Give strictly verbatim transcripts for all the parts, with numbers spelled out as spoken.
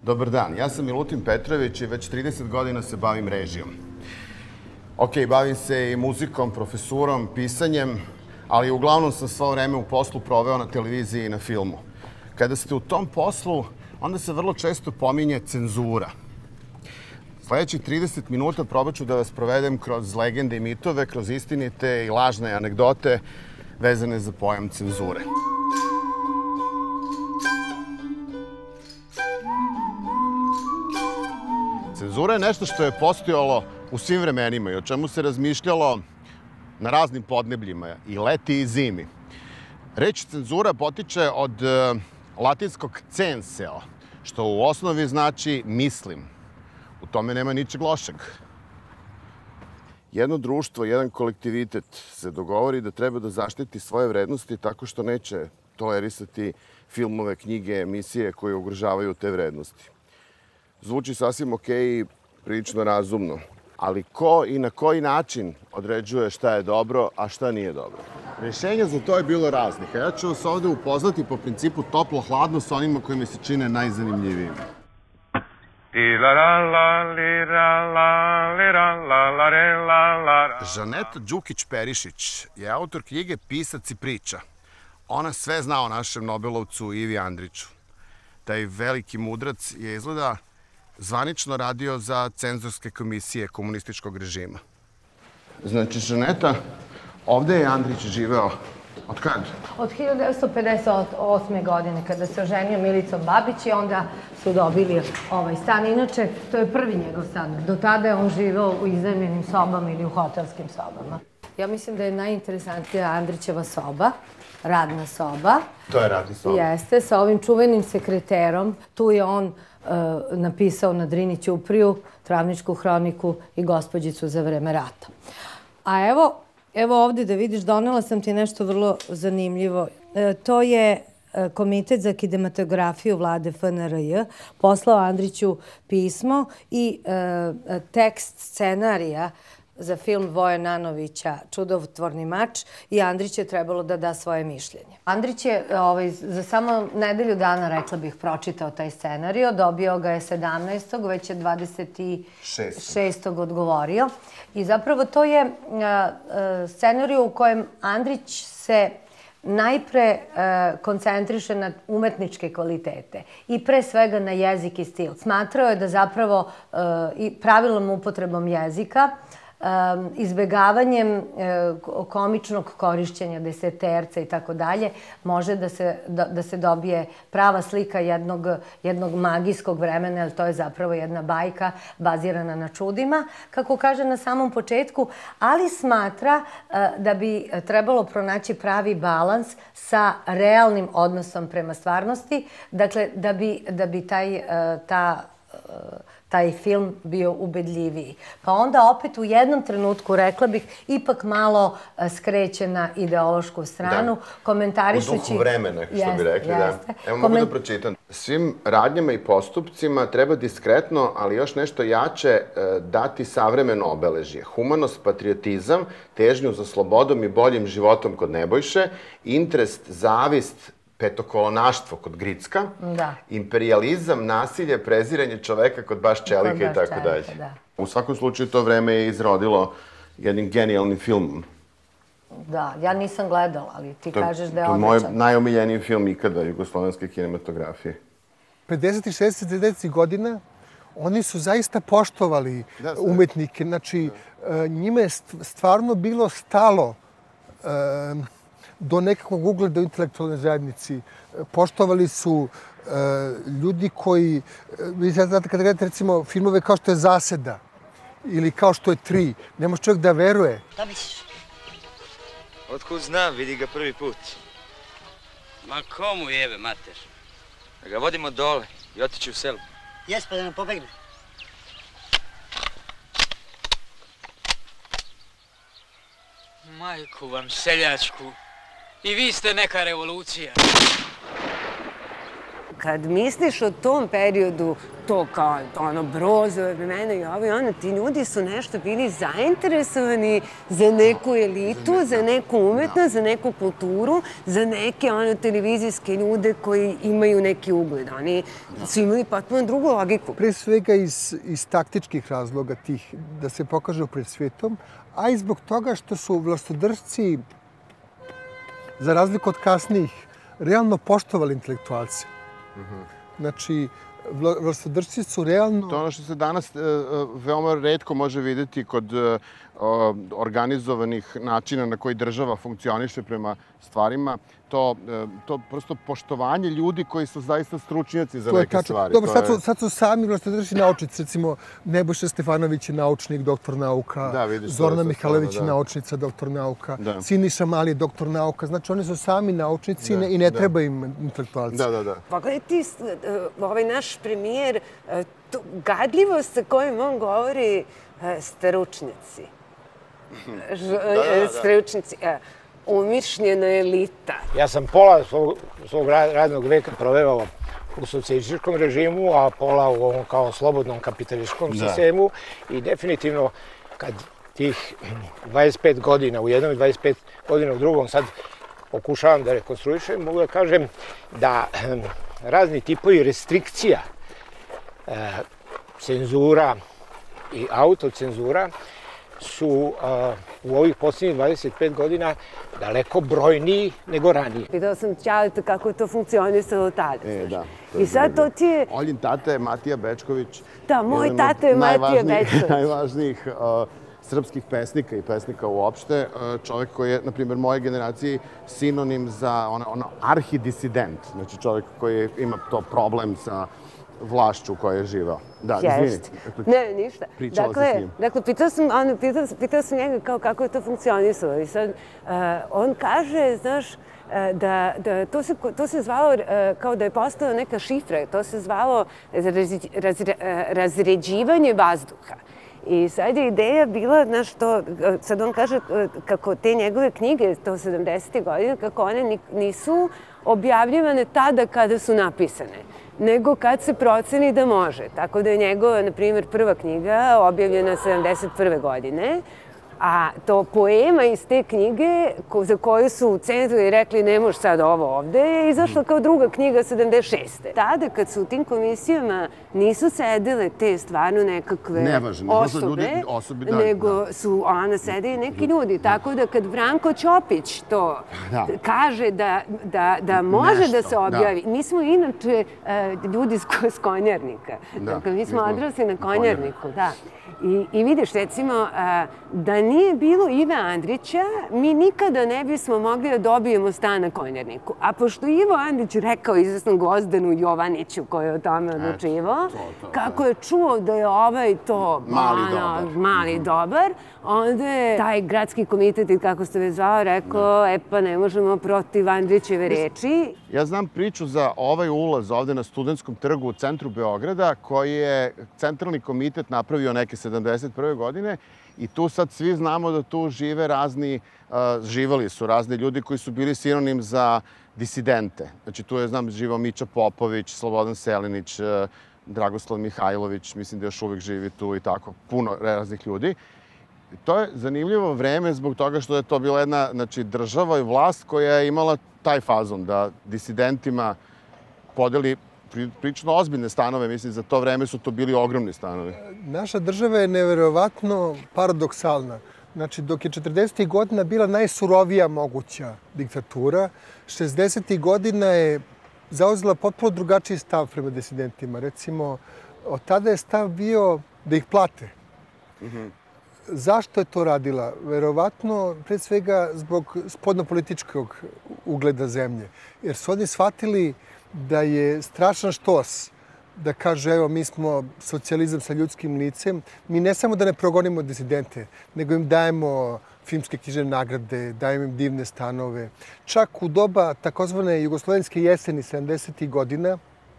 Dobar dan, ja sam Milutin Petrović i već trideset godina se bavim režijom. Ok, bavim se i muzikom, profesurom, pisanjem, ali uglavnom sam svo vreme u poslu proveo na televiziji i na filmu. Kada ste u tom poslu, onda se vrlo često pominje cenzura. Sljedećih trideset minuta probat ću da vas provedem kroz legende i mitove, kroz istinite i lažne anegdote vezane za pojam cenzure. Cenzura je nešto što je postojalo u svim vremenima i o čemu se razmišljalo na raznim podnebljima, i leti i zimi. Reč cenzura potiče od latinskog censeo, što u osnovi znači mislim. U tome nema ničeg lošeg. Jedno društvo, jedan kolektivitet se dogovori da treba da zaštiti svoje vrednosti tako što neće tolerisati filmove, knjige, emisije koje ugrožavaju te vrednosti. Zvuči sasvim okej i prilično razumno, ali ko i na koji način određuje šta je dobro, a šta nije dobro? Rješenja za to je bilo raznih, a ja ću vas ovde upoznati po principu toplo-hladno sa onima koji mi se čine najzanimljivijim. Žaneta Đukić-Perišić je autor knjige Pisac i priča. Ona sve zna o našem Nobelovcu Ivi Andriću. Taj veliki mudrac je izgleda zvanično radio za cenzorske komisije komunističkog režima. Znači, Žaneta, ovde je Andrić živeo od kad? Od hiljadu devetsto pedeset osme. godine, kada se oženio Milicom Babić i onda su dobili ovaj stan. Inače, to je prvi njegov stan. Do tada je on živeo u iznajmljenim sobama ili u hotelskim sobama. Ja mislim da je najinteresantnija Andrićeva soba, radna soba. To je radna soba. Jeste, sa ovim čuvenim sekreterom. Tu je on napisao na Drini ćupriju, Travničku hroniku i Gospođicu za vreme rata. A evo, evo ovde da vidiš, donela sam ti nešto vrlo zanimljivo. To je Komitet za kinematografiju vlade F N R J poslao Andriću pismo i tekst scenarija za film Voje Nanovića Čudotvorni mač i Andrić je trebalo da da svoje mišljenje. Andrić je za samo nedelju dana, rekla bih, pročitao taj scenario, dobio ga je sedamnaestog, već je dvadeset šestog odgovorio. I zapravo to je scenario u kojem Andrić se najpre koncentriše na umetničke kvalitete i pre svega na jezik i stil. Smatrao je da zapravo i pravilnom upotrebom jezika, izbegavanjem komičnog korišćenja deseterca i tako dalje, može da se dobije prava slika jednog magijskog vremena, jer to je zapravo jedna bajka bazirana na čudima, kako kaže na samom početku, ali smatra da bi trebalo pronaći pravi balans sa realnim odnosom prema stvarnosti, dakle, da bi ta taj film bio ubedljiviji. Pa onda opet u jednom trenutku, rekla bih, ipak malo skreće na ideološku stranu, komentarišući... U duhu vremena, što bi rekli, da. Evo mogu da pročitam. Svim radnjama i postupcima treba diskretno, ali još nešto jače, dati savremeno obeležje. Humanost, patriotizam, težnju za slobodom i boljim životom kod Nebojše, interest, zavist, petokolonaštvo kod Gricka, imperijalizam, nasilje, preziranje čoveka kod baš Čelika i tako dalje. U svakom slučaju to vreme je izrodilo jednim genijalnim filmom. Da, ja nisam gledala, ali ti kažeš da je odličan. To je moj najomiljeniji film ikada jugoslovenske kinematografije. pedesetih, šezdesetih, devedesetih godina oni su zaista poštovali umetnike. Znači, njima je stvarno bilo stalo do nekakvog ugleda u intelektualnoj zajednici. Poštovali su ljudi koji... Vi znate, kada gledate recimo filmove kao što je Zaseda ili kao što je Tri, ne može čovjek da veruje. Šta misliš? Otkud znam, vidi ga prvi put. Ma komu jebe, mater? Da ga vodimo dole i otići u selu. Jes, pa da nam pobegne. Majku vam seljačku. I vi ste neka revolucija. kad misliš o tom periodu, to kao ono Brozove vremena i ovo i ono, ti ljudi su nešto bili zainteresovani za neku elitu, za neku umetnost, za neku kulturu, za neke ono televizijske ljude koji imaju neki ugled. Oni su imali potpuno drugu logiku. Pre svega iz, iz taktičkih razloga tih, da se pokažu pred svijetom, a i zbog toga što su vlastodržci, za razliku od kasnijih, realno poštovali intelektualce. Znači, vlastodržci su realno... To je ono što se danas veoma retko može vidjeti kod organizovanih načina na koji država funkcioniše prema stvarima. To, to prosto poštovanje ljudi koji su zaista stručnjaci za neke stvari. Dobro, sad su, sad su sami vlastodržci naučnici. Recimo, Nebojša Stefanović je naučnik, doktor nauka. Da, vidiš, Zorana Mihajlović je naučnica, doktor nauka. Da. Siniša Mali je doktor nauka. Znači, oni su sami naučnici da, i ne da. treba im intelektualci. Da, da, da. Pogledaj ti, ovaj naš premijer, gadljivost sa kojom on govori stručnjaci. Stručnjaci. Umišljena elita. Ja sam pola svog, svog radnog veka proveo u socijalističkom režimu, a pola u ovom kao slobodnom kapitalističkom da. sistemu i definitivno kad tih dvadeset pet godina u jednom i dvadeset pet godina u drugom sad pokušavam da rekonstruišem, mogu da kažem da razni tipovi restrikcija, e, cenzura i autocenzura su uh, u ovih posljednjih dvadeset pet godina daleko brojniji nego ranije. Pitao sam Ćaleta kako je to funkcionisalo tada. E, da. I sad to ti je... Oljin tata je Matija Bečković. Da, moj tata je Matija Bečković. Najvažnijih uh, srpskih pesnika i pesnika uopšte. Uh, čovjek koji je, na primjer, moje generaciji sinonim za ono, ono arhidisident. Znači čovjek koji ima to problem sa vlašću u kojoj je živao. Da, izvini. Ne, ništa. Pričala dakle, se s njim. Dakle, pitao sam, ono, pitao, pitao sam njega kao kako je to funkcionisalo. I sad, uh, on kaže, znaš, uh, da, da to, se, to se zvalo uh, kao da je postala neka šifra. To se zvalo razre, razre, razređivanje vazduha. I sad je ideja bila, znaš, to, sad on kaže kako te njegove knjige, to sedamdesetih godina, kako one nisu objavljivane tada kada su napisane, nego kad se proceni da može. Tako da je njegova, na primjer, prva knjiga objavljena sedamdeset prve godine, a to poema iz te knjige za koju su u centru i rekli ne može sad ovo ovde, je izašla kao druga knjiga sedamdeset šeste. Tada kad su u tim komisijama nisu sedele te stvarno nekakve Nevažne, osobe, ljudi, osobe da, nego da. su ona sede i neki ljudi. Tako da kad Branko Ćopić to da. kaže da, da, da može Nešto, da se objavi, da. mi smo inače uh, ljudi s Konjarnika. Da, dakle, mi smo odrasli na Konjarniku, da. I, I vidiš, recimo, da nije bilo Ive Andrića, mi nikada ne bismo mogli da dobijemo stan na Konjarniku. A pošto Ivo Andrić rekao izvesnom Gvozdenu Jovaniću koji je o tome odlučivao, kako je čuo da je ovaj to mali, ono, dobar. mali dobar, onda je taj gradski komitet, kako ste već zvao, rekao, e pa ne možemo protiv Andrićeve reči. Ja znam priču za ovaj ulaz ovde na Studentskom trgu u centru Beograda, koji je centralni komitet napravio neke sedamdeset prve godine i tu sad svi znamo da tu žive razni, uh, živali su razni ljudi koji su bili sinonim za disidente. Znači tu je, znam, živao Mića Popović, Slobodan Selinić, uh, Dragoslav Mihajlović, mislim da još uvijek živi tu i tako, puno raznih ljudi. To je zanimljivo vreme zbog toga što je to bila jedna, znači, država i vlast koja je imala taj fazon da disidentima podeli prilično ozbiljne stanove. Mislim, za to vreme su to bili ogromni stanovi. Naša država je neverovatno paradoksalna. Znači, dok je četrdesetih godina bila najsurovija moguća diktatura, šezdesetih godina je zauzela potpuno drugačiji stav prema disidentima. Recimo, od tada je stav bio da ih plate. Mm-hmm. Zašto je to radila? Verovatno, pred svega, zbog spodnopolitičkog ugleda zemlje. Jer su oni shvatili da je strašan štos da kaže, evo, mi smo socijalizam sa ljudskim licem. Mi ne samo da ne progonimo disidente, nego im dajemo filmske književne nagrade, dajemo im divne stanove. Čak u doba takozvane jugoslovenske jeseni sedamdesetih godina,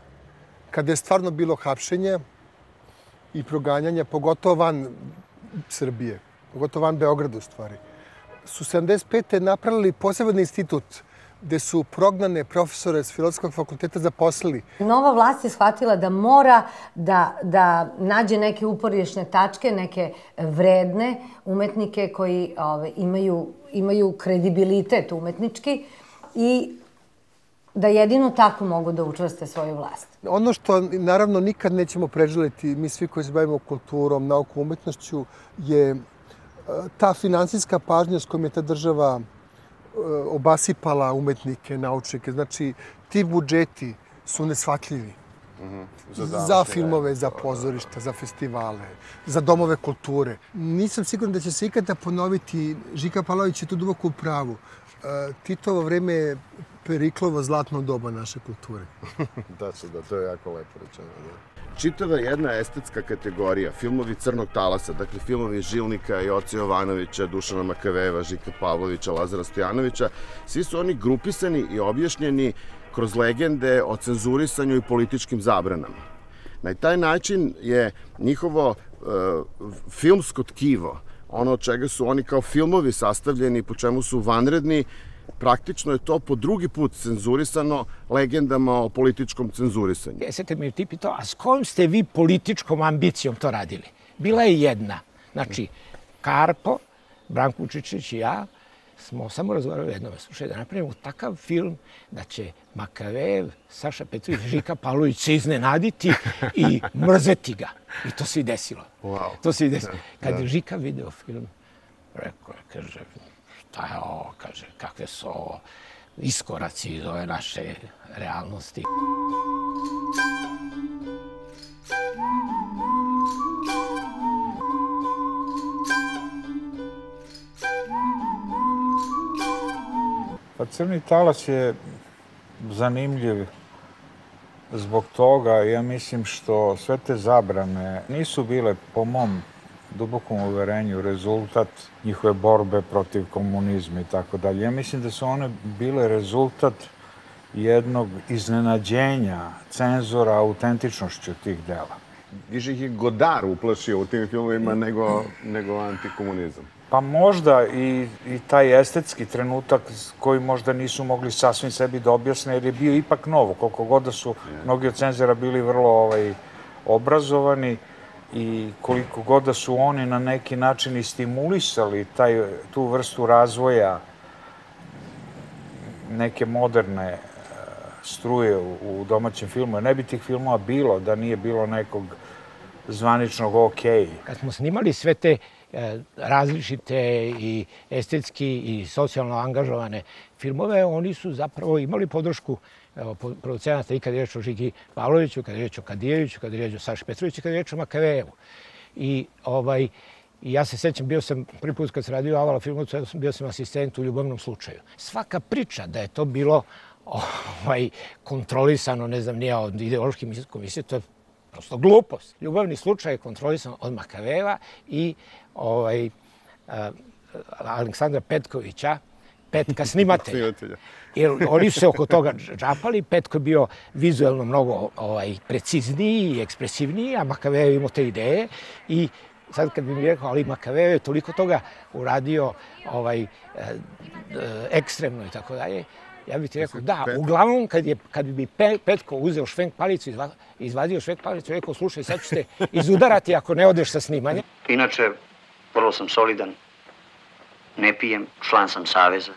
kada je stvarno bilo hapšenja i proganjanja, pogotovo van Srbije, pogotovo van Beograda u stvari, su sedamdeset pete napravili poseban institut gde su prognane profesore s Filozofskog fakulteta zaposlili. Nova vlast je shvatila da mora da, da nađe neke uporišne tačke, neke vredne umetnike koji ove, imaju, imaju kredibilitet umetnički i da jedino tako mogu da učvrste svoju vlast. Ono što naravno nikad nećemo preželiti, mi svi koji se bavimo kulturom, naukom, umetnošću, je ta finansijska pažnja s kojom je ta država obasipala umetnike, naučnike. Znači, ti budžeti su nesvatljivi. Za filmove, za pozorišta, za festivale, za domove kulture. Nisam siguran da će se ikada ponoviti, Žika Pavlović je tu duboko u pravu. Titovo vreme je Periklovo zlatno doba naše kulture. Da, da, to je jako lepo rečeno. Čitava jedna estetska kategorija, filmovi Crnog talasa, dakle filmovi Žilnika, Joce Jovanovića, Dušana Makavejeva, Žika Pavlovića, Lazara Stojanovića, svi su oni grupisani i objašnjeni kroz legende o cenzurisanju i političkim zabranama. Na taj način je njihovo filmsko tkivo, ono od čega su oni kao filmovi sastavljeni, po čemu su vanredni, praktično je to po drugi put cenzurisano legendama o političkom cenzurisanju. Sjete mi ti pitao, a s kojom ste vi političkom ambicijom to radili? Bila je jedna. Znači, Karpo, Branko Vučičić i ja smo samo razgovarali jednom. Slušaj, da napravimo takav film da će Makavejev, Saša Petrović, Žika Pavlović se iznenaditi i mrzeti ga. I to se i desilo. To se i desilo. Kad je Žika video film, rekao je, kaže, šta je ovo, kaže, kakve su ovo iskoraci iz ove naše realnosti. Pa Crni talas je zanimljiv zbog toga, ja mislim što sve te zabrane nisu bile, po mom dubokom uverenju, rezultat njihove borbe protiv komunizma i tako dalje. Ja mislim da su one bile rezultat jednog iznenađenja cenzora autentičnošću tih dela. Više ih je Godard uplašio u tim filmovima nego, nego antikomunizam. Pa možda i, i taj estetski trenutak koji možda nisu mogli sasvim sebi da objasne, jer je bio ipak novo, koliko god da su mnogi od cenzora bili vrlo ovaj, obrazovani i koliko god da su oni na neki način i stimulisali taj, tu vrstu razvoja neke moderne struje u, u domaćem filmu. Ne bi tih filmova bilo da nije bilo nekog zvaničnog okej. Kad smo snimali sve te različite i estetski i socijalno angažovane filmove, oni su zapravo imali podršku producenata i kad je reč o Žiki Pavloviću, kad je reč o Kadijeviću, kad je reč o Saši Petroviću, kad je reč o Makavejevu. I ovaj, ja se sećam, bio sam prvi put kad se radio Avala Filmovcu, bio sam asistent u Ljubavnom slučaju. Svaka priča da je to bilo ovaj, kontrolisano, ne znam, nije od ideološke komisije, to je prosto glupost. Ljubavni slučaj je kontrolisan od Makavejeva i ovaj, a, Aleksandra Petkovića, Petka snimatelja. Jer oni su se oko toga džapali. Petko je bio vizuelno mnogo ovaj, precizniji i ekspresivniji, a Makavejev imao te ideje. I sad kad bi mi rekao, ali Makavejev je toliko toga uradio ovaj, e, e, ekstremno i tako dalje, ja bih ti rekao, da, uglavnom kad, je, kad bi Petko uzeo švenk palicu, izvadio švenk palicu i rekao, slušaj, sad ću te izudarati ako ne odeš sa snimanja. Inače, vrlo sam solidan, ne pijem, član sam saveza,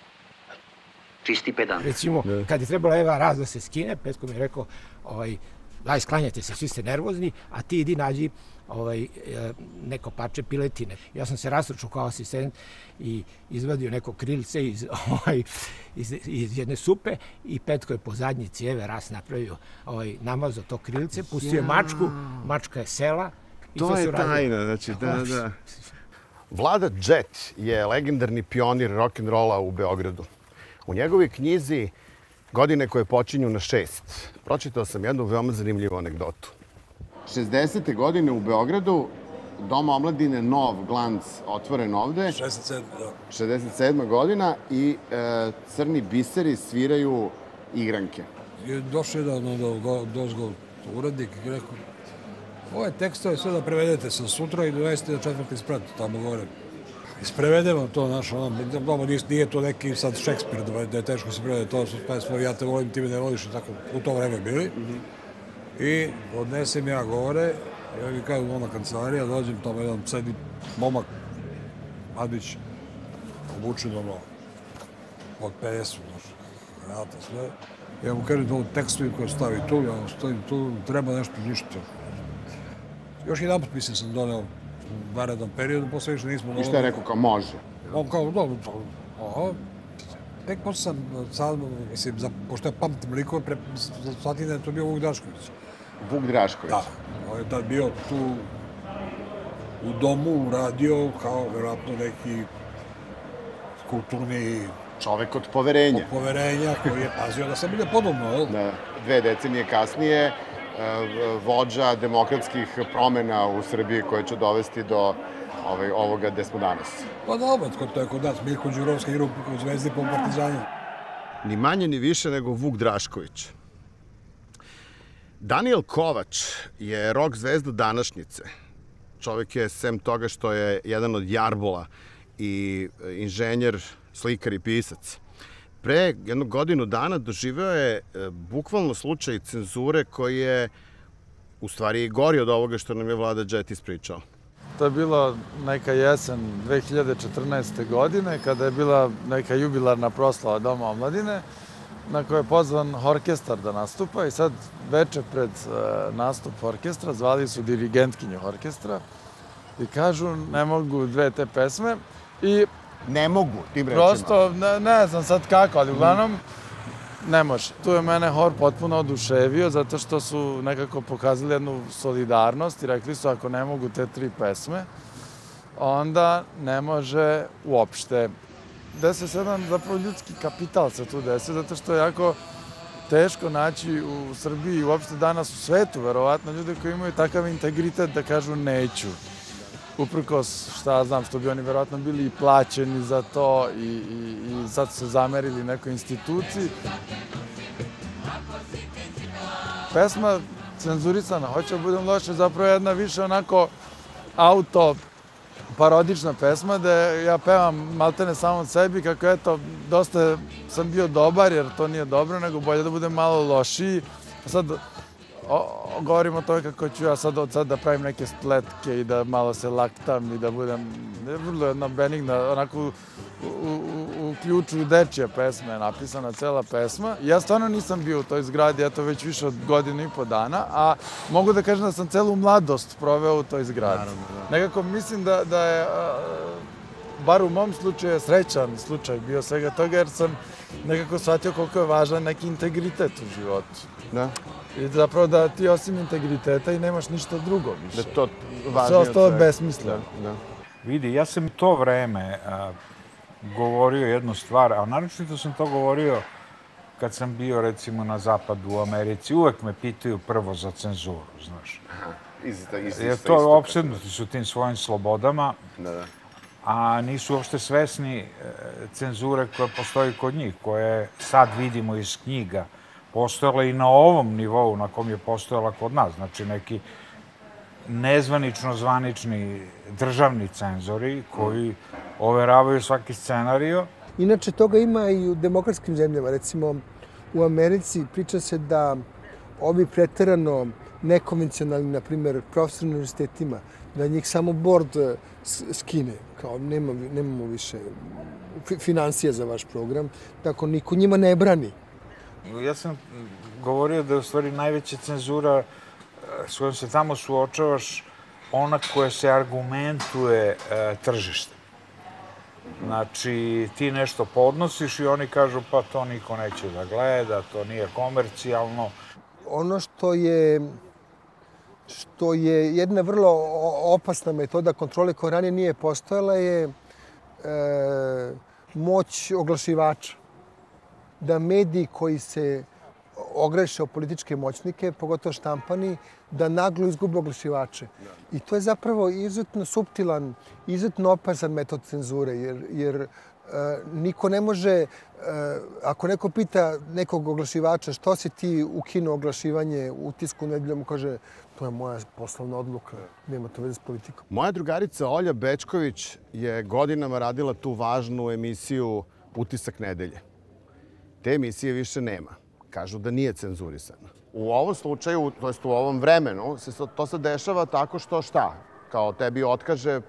čisti pedant. Recimo, kad je trebala Eva Raz da se skine, Petko mi je rekao, ovaj, daj, sklanjajte se, svi ste nervozni, a ti idi nađi ovaj, neko parče piletine. Ja sam se rasručao kao asistent i izvadio neko krilce iz, ovaj, iz, iz jedne supe i Petko je po zadnji cijeve ras napravio, ovaj, namazao to krilce, pustio mačku, mačka je sela. I to, to je tajna, znači, da, da. Vlada Džet je legendarni pionir rock'n'rolla u Beogradu. U njegovoj knjizi Godine koje počinju na šest pročitao sam jednu veoma zanimljivu anegdotu. šezdesete godine u Beogradu, Dom omladine Nov Glanc otvoren ovde. šezdeset sedma, da. šezdeset sedma godina i e, Crni biseri sviraju igranke. I došao jedan od dozgo urednik i rekao, ove tekstove sve da prevedete sa sutra i donesete da četvrti sprat tamo gore. isprevedemo to, znaš, ono, nije to neki sad Šekspir, da je teško se prevede, to su pesme, ja te volim, ti me ne voliš, tako u to vreme bili. I odnesem ja gore, ja mi kažem ona kancelarija, dođem tamo jedan sedi momak, mladić, obučen ono, od pedeset, znaš, granata, sve. Ja mu kažem da ovo tekstovi koje stavi tu, ja stojim tu, treba nešto ništa. Još jedan put mislim sam doneo u narednom periodu, posle više nismo doneli. I šta je rekao kao može? On kao, dobro, aha. Tek posle sam sad, mislim, pošto ja pamtim likove, shvatim da je to bio Vuk Drašković. Vuk Drašković? Da. On je tad bio tu u domu, uradio kao vjerojatno neki kulturni čovek od poverenja. Od poverenja koji je pazio da se bude podobno, jel? Da. Dve decenije kasnije vođa demokratskih promena u Srbiji koje će dovesti do ovoga gde smo danas. Pa dobro, to je kod nas. Mirko Đurovski igra u Zvezdi po Partizanu. Ni manje ni više nego Vuk Drašković. Danijel Kovač je rock zvezda današnjice. Čovek je, sem toga što je jedan od jarbola i inženjer, slikar i pisac, pre jednu godinu dana doživeo je bukvalno slučaj cenzure koji je u stvari gori od ovoga što nam je Vlada Đet ispričao. To je bilo neka jesen dve hiljade četrnaeste. godine, kada je bila neka jubilarna proslava Doma omladine, na kojoj je pozvan orkestar da nastupa i sad veče pred nastup orkestra zvali su dirigentkinju orkestra i kažu ne mogu dve te pesme i ne mogu, tim rečima. Prosto, ne znam sad kako, ali uglavnom ne može. Tu je mene hor potpuno oduševio zato što su nekako pokazali jednu solidarnost i rekli su ako ne mogu te tri pesme, onda ne može uopšte. Desi se jedan zapravo ljudski kapital se tu desi, zato što je jako teško naći u Srbiji i uopšte danas u svetu, verovatno, ljude koji imaju takav integritet da kažu neću. Uprkos, šta znam, što bi oni verovatno bili i plaćeni za to i sad su se zamerili nekoj instituciji. Pesma cenzurisana, hoće da budem loše, zapravo jedna više onako auto parodična pesma gde ja pevam maltene samo od sebi kako eto, dosta sam bio dobar jer to nije dobro, nego bolje da budem malo lošiji. Sad govorim o tome kako ću ja sad od sad da pravim neke spletke i da malo se laktam i da budem vrlo jedna benigna, onako u ključu dečje pesme je napisana cela pesma. Ja stvarno nisam bio u toj zgradi, eto već više od godinu i po dana, a mogu da kažem da sam celu mladost proveo u toj zgradi. Nekako mislim da je, bar u mom slučaju, srećan slučaj bio svega toga jer sam nekako shvatio koliko je važan neki integritet u životu. Da. I zapravo da ti osim integriteta i nemaš ništa drugo više. Da to važnije od sve ostalo je besmisleno. Vidi, ja sam to vreme govorio jednu stvar, a naročito sam to govorio kad sam bio recimo na zapadu u Americi. Uvek me pitaju prvo za cenzuru, znaš. Jer to opsednuti su tim svojim slobodama, a nisu uopšte svesni cenzure koja postoji kod njih, koje sad vidimo iz knjiga. Postojala i na ovom nivou na kom je postojala kod nas. Znači neki nezvanično zvanični državni cenzori koji overavaju svaki scenario. Inače, toga ima i u demokratskim zemljama. Recimo, u Americi priča se da ovi preterano nekonvencionalni, na primjer, profesori na univerzitetima, da njih samo board skine, kao nemamo više financija za vaš program, tako niko njima ne brani. Ja sam govorio da je u stvari najveća cenzura s kojom se tamo suočavaš ona koja se argumentuje tržištem. Znači, ti nešto podnosiš i oni kažu pa to niko neće da gleda, to nije komercijalno. Ono što je što je jedna vrlo opasna metoda kontrole koja ranije nije postojala je moć oglašivača. Da mediji koji se ogreše o političke moćnike, pogotovo štampani, da naglo izgube oglašivače. I to je zapravo izuzetno suptilan, izuzetno opazan metod cenzure, jer niko ne može, ako neko pita nekog oglašivača što si ti ukinuo oglašivanje u Tisku nedeljom, kaže to je moja poslovna odluka, nema to veze s politikom. Moja drugarica Olja Bečković je godinama radila tu važnu emisiju Utisak nedelje. Te emisije više nema. Kažu da nije cenzurisana. U ovom slučaju, to jest u ovom vremenu, to se dešava tako što šta? Kao tebi otkaže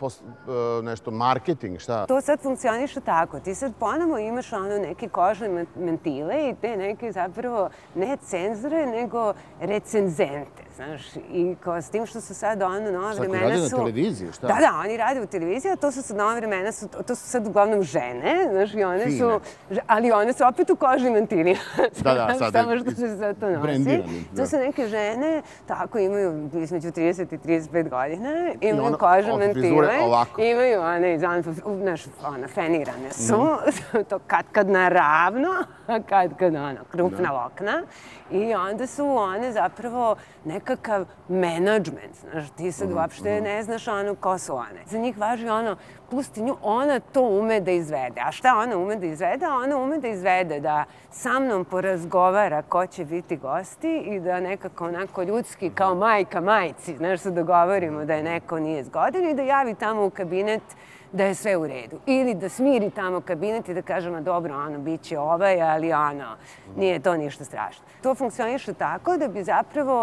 nešto marketing, šta? To sad funkcioniše tako. Ti sad ponovo imaš ono neke kožne mentile i te neke zapravo ne cenzore, nego recenzente, znaš. I kao s tim što su sad ono nova vremena su... Sad radi na televiziji, šta? Da, da, oni rade u televiziji, a to su sad nova vremena, to su sad uglavnom žene, znaš, i one su... Ali one su opet u kožnim mentilima. Da, da, sad samo što se sad to nosi. Brendirani. To su neke žene, tako imaju između trideset i trideset pet godina, imaju kožne mentile, imaju one, znaš, ona, fenirane su, to kad kad naravno, kad kad ono, krupna lokna. I onda su one zapravo nekakav menadžment, znaš, ti sad uopšte ne znaš ono ko su one. Za njih važi ono, pusti nju, ona to ume da izvede. A šta ona ume da izvede? Ona ume da izvede da sa mnom porazgovara ko će biti gosti i da nekako onako ljudski kao majka majci, znaš, se dogovorimo da je neko nije zgodan i da javi tamo u kabinet da je sve u redu. Ili da smiri tamo kabinet i da kaže, ma dobro, ono, bit će ovaj, ali ono, nije to ništa strašno. To funkcioniše tako da bi zapravo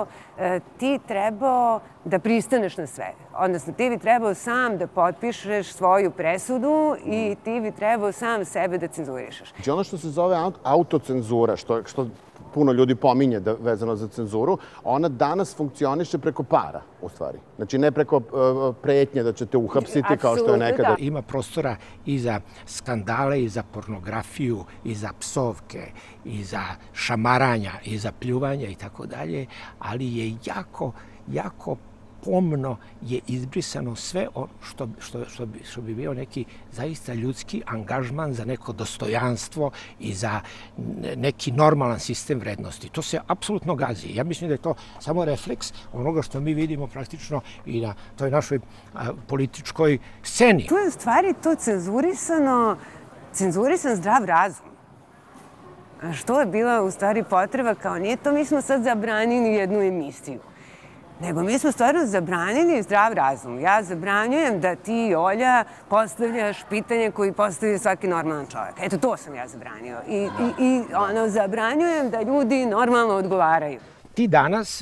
ti trebao da pristaneš na sve. Odnosno, ti bi trebao sam da potpišeš svoju presudu i ti bi trebao sam sebe da cenzurišeš. Znači, ono što se zove autocenzura, što puno ljudi pominje vezano za cenzuru, ona danas funkcioniše preko para, u stvari. Znači, ne preko pretnje da ćete uhapsiti kao što je nekada. Ima prostora i za skandale, i za pornografiju, i za psovke, i za šamaranja, i za pljuvanja i tako dalje, ali je jako, jako pomno je izbrisano sve što, što, što, bi, što bi bio neki zaista ljudski angažman za neko dostojanstvo i za neki normalan sistem vrednosti. To se apsolutno gazi. Ja mislim da je to samo refleks onoga što mi vidimo praktično i na toj našoj a, političkoj sceni. Tu je u stvari to cenzurisano, cenzurisan zdrav razum. Što je bila u stvari potreba, kao nije to mi smo sad zabranili jednu emisiju. Nego mi smo stvarno zabranili zdrav razum. Ja zabranjujem da ti, Olja, postavljaš pitanje koji postavlja svaki normalan čovjek. Eto, to sam ja zabranio. I, i, i ono, zabranjujem da ljudi normalno odgovaraju. Ti danas,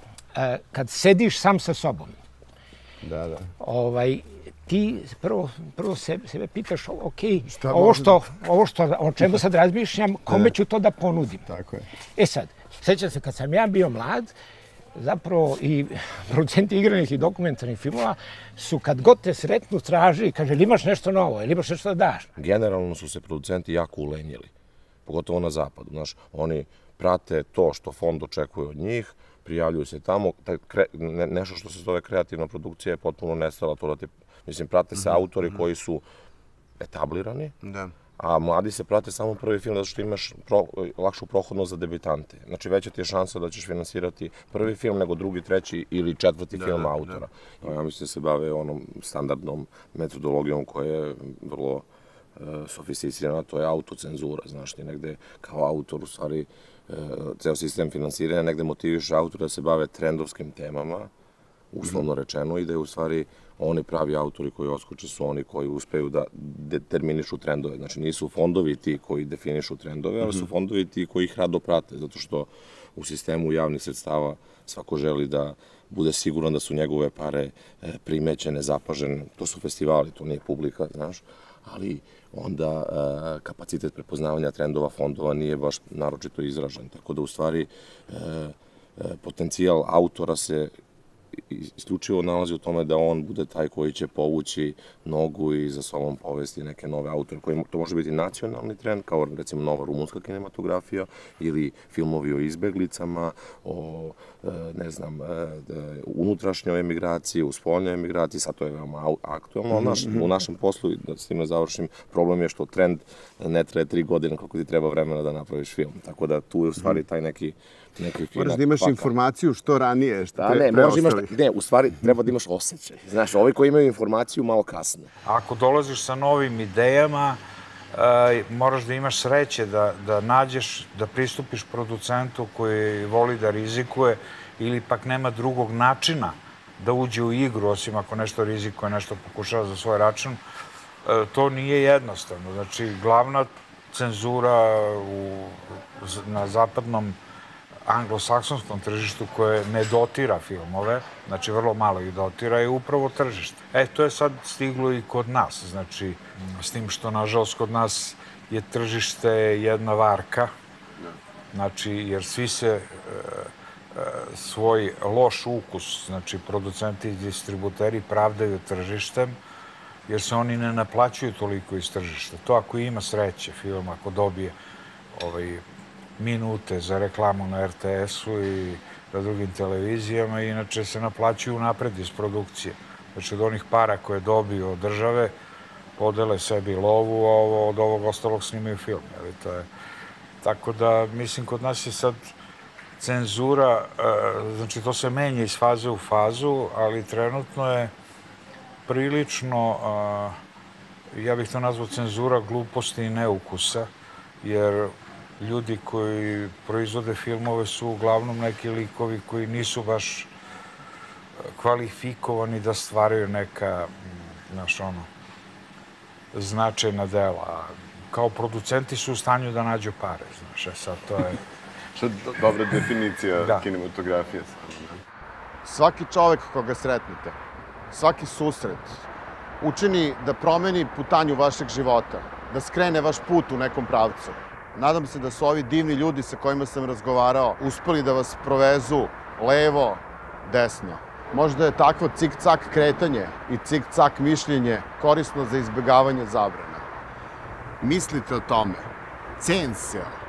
kad sediš sam sa sobom, da, da. Ovaj, ti prvo, prvo sebe, sebe pitaš, ok, ovo što, ovo što, o čemu sad razmišljam, kome ću to da ponudim? Tako je. E sad, sjećam se kad sam ja bio mlad, zapravo i producenti igranih i dokumentarnih filmova su kad god te sretnu traži, kaže, ili imaš nešto novo, ili imaš nešto da daš. Generalno su se producenti jako ulenjili, pogotovo na zapadu. Znaš, oni prate to što fond očekuje od njih, prijavljuju se tamo, taj kre, ne, nešto što se zove kreativna produkcija je potpuno nestala. To da ti, mislim, prate se mm-hmm. autori koji su etablirani, da. A mladi se prate samo prvi film zato što imaš pro, lakšu prohodnost za debitante. Znači, veća ti je šansa da ćeš finansirati prvi film nego drugi, treći ili četvrti da, film da, autora. Da. Ja mislim da se bave onom standardnom metodologijom koja je vrlo uh, sofisticirana, to je autocenzura. Znaš, ti negde kao autor, u stvari, uh, ceo sistem finansiranja negde motiviš autora da se bave trendovskim temama, uslovno rečeno, i da je u stvari oni pravi autori koji oskoče su oni koji uspeju da determinišu trendove. Znači nisu fondovi ti koji definišu trendove, ali su fondovi ti koji ih rado prate, zato što u sistemu javnih sredstava svako želi da bude siguran da su njegove pare primećene, zapažene. To su festivali, to nije publika, znaš, ali onda kapacitet prepoznavanja trendova fondova nije baš naročito izražen. Tako da u stvari potencijal autora se isključivo nalazi u tome da on bude taj koji će povući nogu i za sobom povesti neke nove autore. Koji, to može biti nacionalni trend, kao recimo nova rumunska kinematografija ili filmovi o izbeglicama, o ne znam, unutrašnjoj emigraciji, u spoljnoj emigraciji, sad to je veoma aktualno. Naš, u našem poslu, da s tim ne završim, problem je što trend ne traje tri godine koliko ti treba vremena da napraviš film. Tako da tu je u stvari taj neki moraš da imaš informaciju što ranije, što da, ne, moraš imaš, ne, u stvari treba da imaš osjećaj. Znaš, ovi koji imaju informaciju malo kasne. Ako dolaziš sa novim idejama, moraš da imaš sreće da nađeš, da pristupiš producentu koji voli da rizikuje ili pak nema drugog načina da uđe u igru, osim ako nešto rizikuje, nešto pokušava za svoj račun. To nije jednostavno. Znači, glavna cenzura na zapadnom anglosaksonskom tržištu koje ne dotira filmove, znači vrlo malo ih dotira, je upravo tržište. E, to je sad stiglo i kod nas, znači, s tim što, nažalost, kod nas je tržište jedna varka, znači, jer svi se svoj loš ukus, znači, producenti i distributeri pravdaju tržištem, jer se oni ne naplaćuju toliko iz tržišta. To ako ima sreće film, ako dobije minute za reklamu na er te esu i na drugim televizijama, inače se naplaćuju napred iz produkcije. Znači, od onih para koje dobiju od države, podele sebi lovu, a od ovog ostalog snimaju film. Tako da, mislim, kod nas je sad cenzura, znači, to se menja iz faze u fazu, ali trenutno je prilično, ja bih to nazvao cenzura gluposti i neukusa, jer ljudi koji proizvode filmove su uglavnom neki likovi koji nisu baš kvalifikovani da stvaraju neka, znaš, ono, značajna dela. Kao producenti su u stanju da nađu pare, znaš, e sad to je... Što je dobra definicija kinematografije. Svaki čovek koga sretnete, svaki susret, učini da promeni putanju vašeg života, da skrene vaš put u nekom pravcu. Nadam se da su ovi divni ljudi sa kojima sam razgovarao uspeli da vas provezu levo, desno. Možda je takvo cik-cak kretanje i cik-cak mišljenje korisno za izbjegavanje zabrana. Mislite o tome. Cen se.